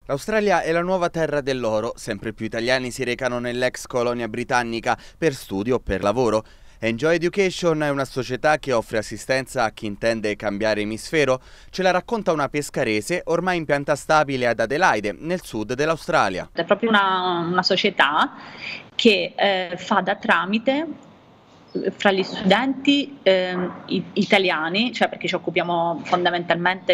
L'Australia è la nuova terra dell'oro, sempre più italiani si recano nell'ex colonia britannica per studio o per lavoro. Enjoy Education è una società che offre assistenza a chi intende cambiare emisfero. Ce la racconta una pescarese ormai in pianta stabile ad Adelaide, nel sud dell'Australia. È proprio una società che fa da tramite fra gli studenti italiani, cioè perché ci occupiamo fondamentalmente,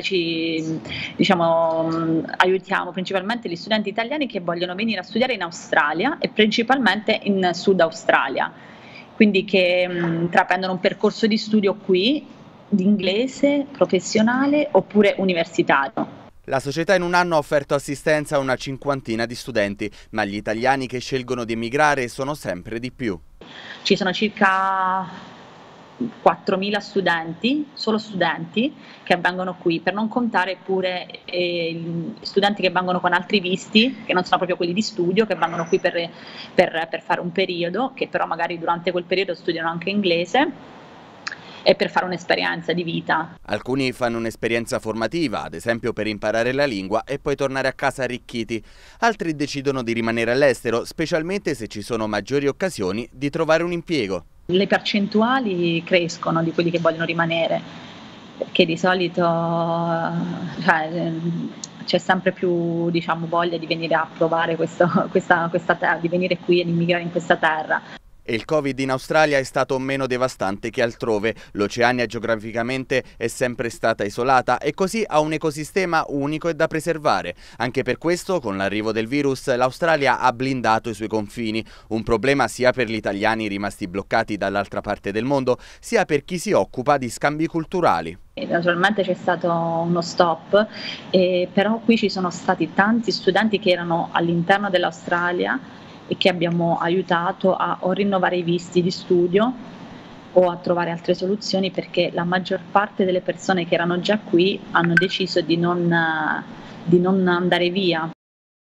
aiutiamo principalmente gli studenti italiani che vogliono venire a studiare in Australia e principalmente in Sud Australia, quindi che intraprendono un percorso di studio qui di inglese professionale oppure universitario. La società in un anno ha offerto assistenza a una cinquantina di studenti, ma gli italiani che scelgono di emigrare sono sempre di più. Ci sono circa 4.000 studenti, solo studenti, che vengono qui, per non contare pure studenti che vengono con altri visti, che non sono proprio quelli di studio, che vengono qui per fare un periodo, che però magari durante quel periodo studiano anche inglese e per fare un'esperienza di vita. Alcuni fanno un'esperienza formativa, ad esempio per imparare la lingua e poi tornare a casa arricchiti. Altri decidono di rimanere all'estero, specialmente se ci sono maggiori occasioni di trovare un impiego. Le percentuali crescono di quelli che vogliono rimanere, perché di solito c'è sempre più voglia di venire a provare questa terra, di venire qui e di immigrare in questa terra. E il Covid in Australia è stato meno devastante che altrove. L'Oceania geograficamente è sempre stata isolata e così ha un ecosistema unico e da preservare. Anche per questo, con l'arrivo del virus, l'Australia ha blindato i suoi confini. Un problema sia per gli italiani rimasti bloccati dall'altra parte del mondo, sia per chi si occupa di scambi culturali. Naturalmente c'è stato uno stop, però qui ci sono stati tanti studenti che erano all'interno dell'Australia e che abbiamo aiutato a o rinnovare i visti di studio o a trovare altre soluzioni, perché la maggior parte delle persone che erano già qui hanno deciso di non andare via.